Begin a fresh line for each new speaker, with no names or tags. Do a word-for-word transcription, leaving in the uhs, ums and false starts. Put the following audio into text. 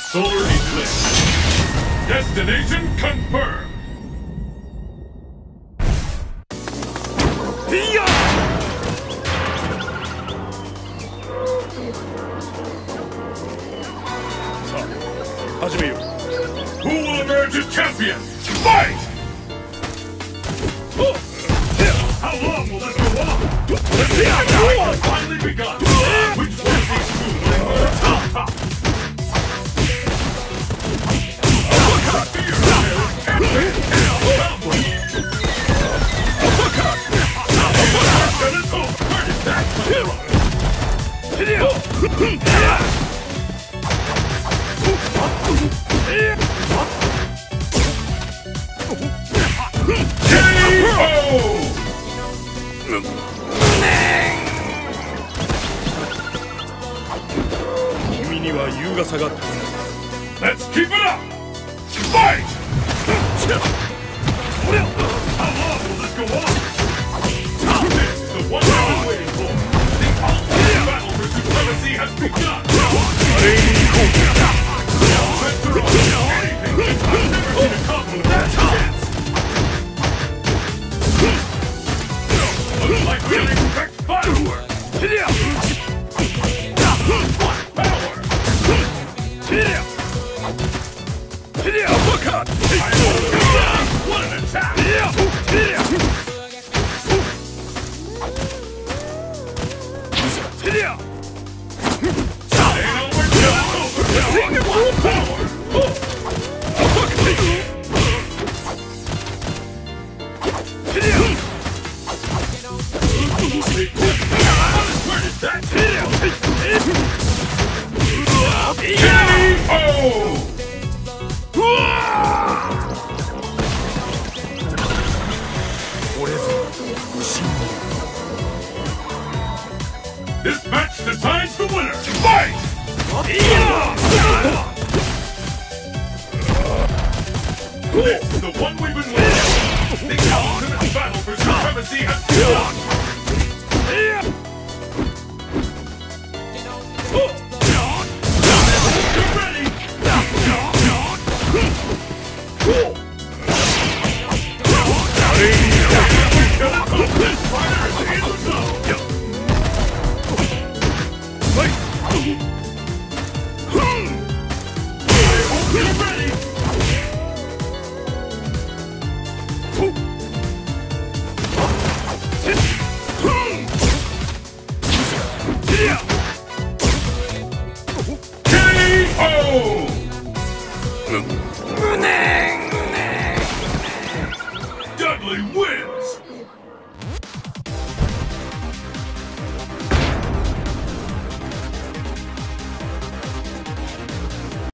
Solar eclipse. Destination confirmed. Who will emerge a champion? Fight! How long will this go on? The fight has finally begun. Which one of these two will emerge on top? Let's keep it up! Fight! How long will this go on? This is the one I've been waiting for! The ultimate battle for supremacy has begun! Master of anything! I've never seen a combo like this! Looks like we expect fireworks! Uppercut! What an attack! This match decides the winner! Fight! This is the one we've been waiting. The ultimate battle for supremacy has begun! Dudley wins!